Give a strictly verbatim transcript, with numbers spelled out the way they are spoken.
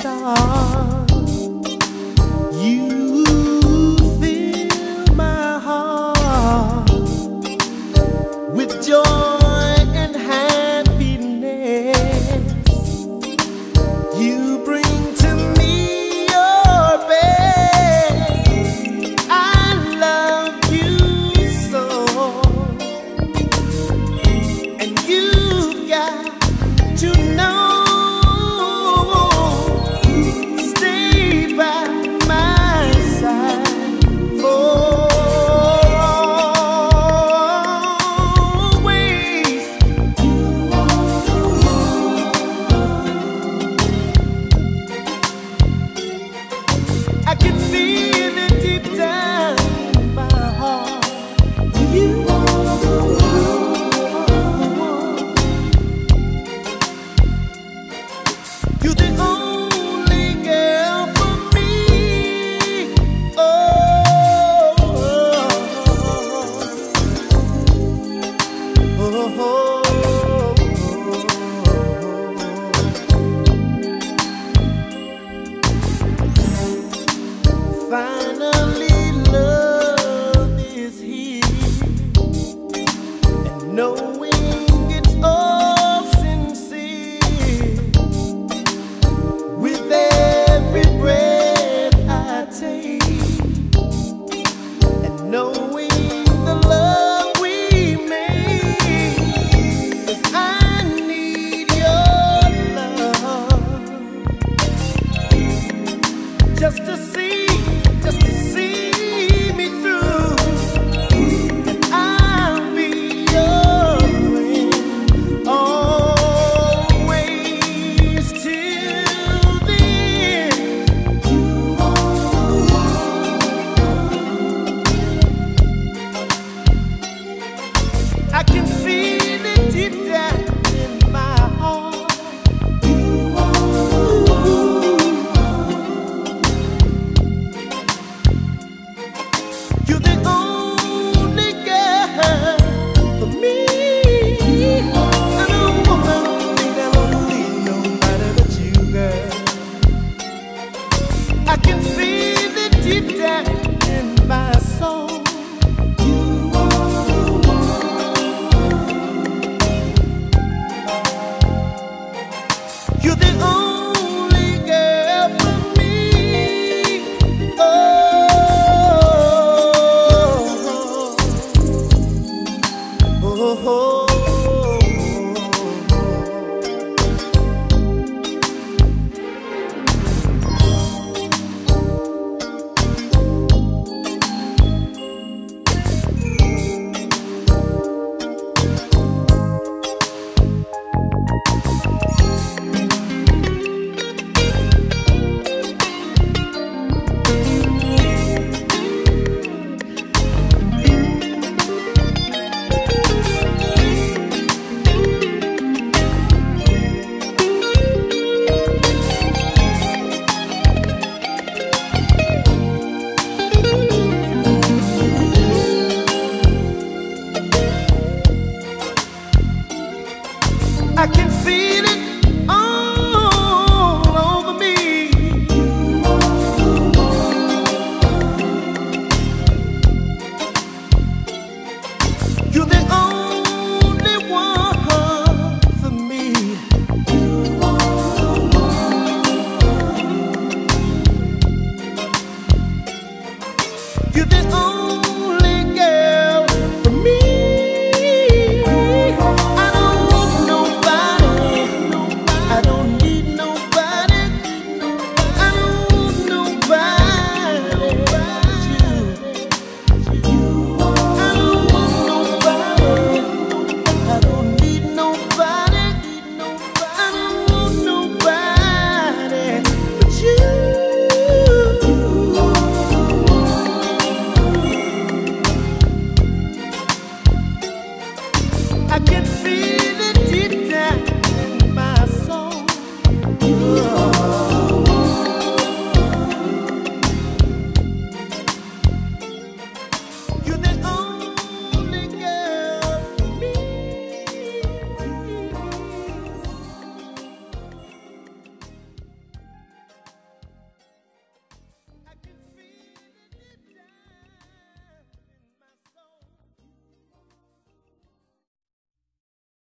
star. You fill my heart with joy and happiness. You bring to me your best. I love you so, and you've got to know. I can feel it deep down in my heart. You are the one. You're the only girl for me. Oh, oh, oh, oh. Finally, love is here, and knowing it's all sincere. With every breath I take, and knowing the love we make, 'cause I need your love just to see. Just to see me through, and I'll be your friend always till the end. You are. I can feel it deep down in my heart. You are. You're the only girl for me. I don't wanna think I don't need nobody but you, girl. I can feel it deep down in my soul. You are the one. You're the only